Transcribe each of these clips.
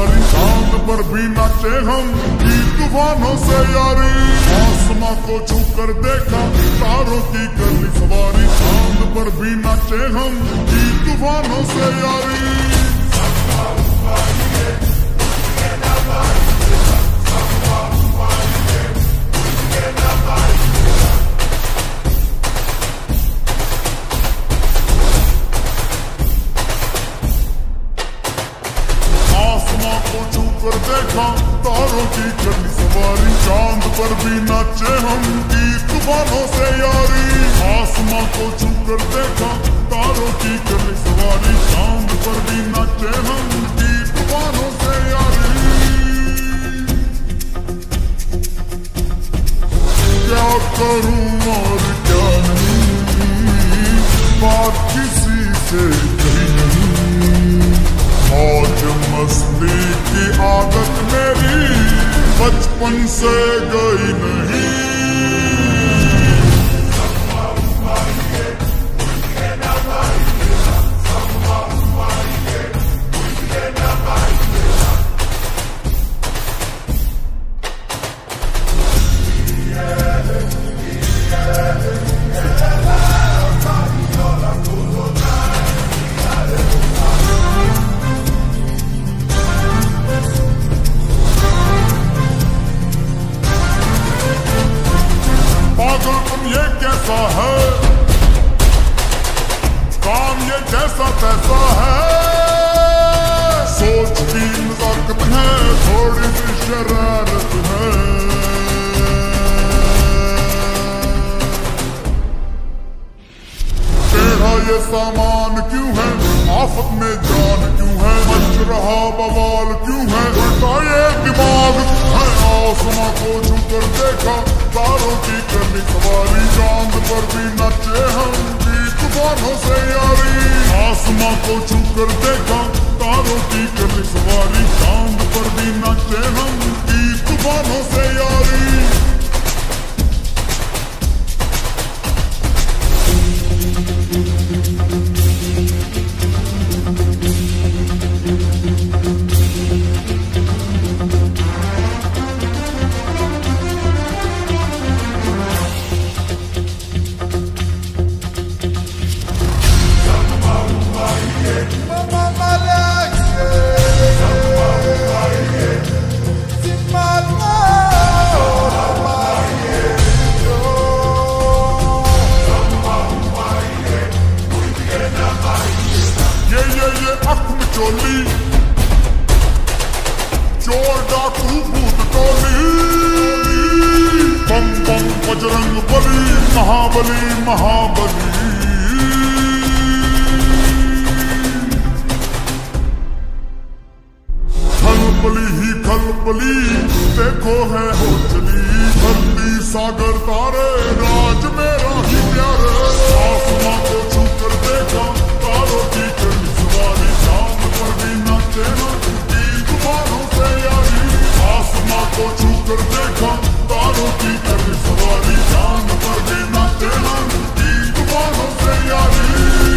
सवारी, चांद पर भी नाचे हम की तूफानों से यारी। आसमां को छू कर देखा तारों की करली सवारी, चांद पर भी नाचे हम की तूफानों से यारी। पर देखा तारों की करली सवारी, चांद पर भी नाचे हम की तूफानों से यारी। आसमां को छू कर देखा तारों की करली सवारी, चांद पर भी नाचे हम की तूफानों से यारी। क्या करूं और क्या नहीं, बात किसी से कही नहीं। मौज मस्ती की आदत मेरी बचपन से गई नहीं। ये कैसा है काम, ये जैसा तैसा है। सोच की नजाकत है, थोड़ी सी शरारत है। टेढ़ा ये सामान क्यों है, आफत में जान क्यों है, मच रहा बवाल क्यों है, उल्टा ये दिमाग है। आसमां को छू कर देखा तारों की करली सवारी, चांद पर भी नाचे हम की तूफानों से यारी। आसमां को छू कर देखा तारों की करली सवारी, चांद पर भी नाचे हम की तूफानों से यारी। चोली चोर डाकू भूत टोली, बम बम बजरंग बली, महाबली महाबली। खलबली ही खलबली देखो है हो चली, बंदी सागर तारे राज मेरा ही प्यारे। आसमां को छू कर देखा तारों की करली सवारी, चांद पर भी नाचे हम की तूफानों से यारी। आसमां को छू कर देखा तारों की करली सवारी, चांद पर भी नाचे हम की तूफानों से यारी।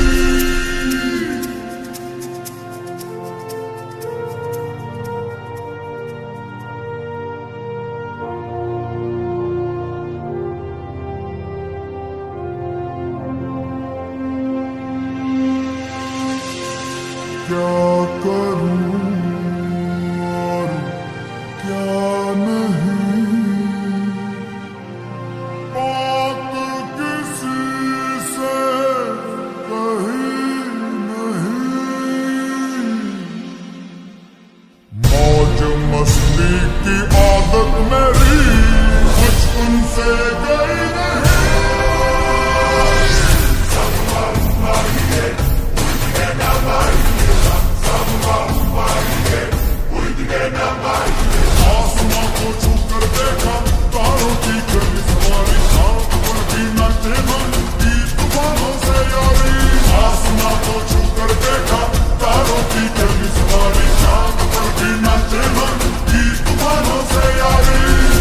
क्या करूं और क्या नहीं, बात किसी से कही नहीं। मौज मस्ती की आदत मेरी बचपन से गई नहीं। आसमां को छू कर देखा तारों की करली सवारी, चांद पर भी नाचे हम की तूफानों से यारी। आसमां को छू कर देखा तारों की करली सवारी, चांद पर भी नाचे हम की तूफानों से यारी।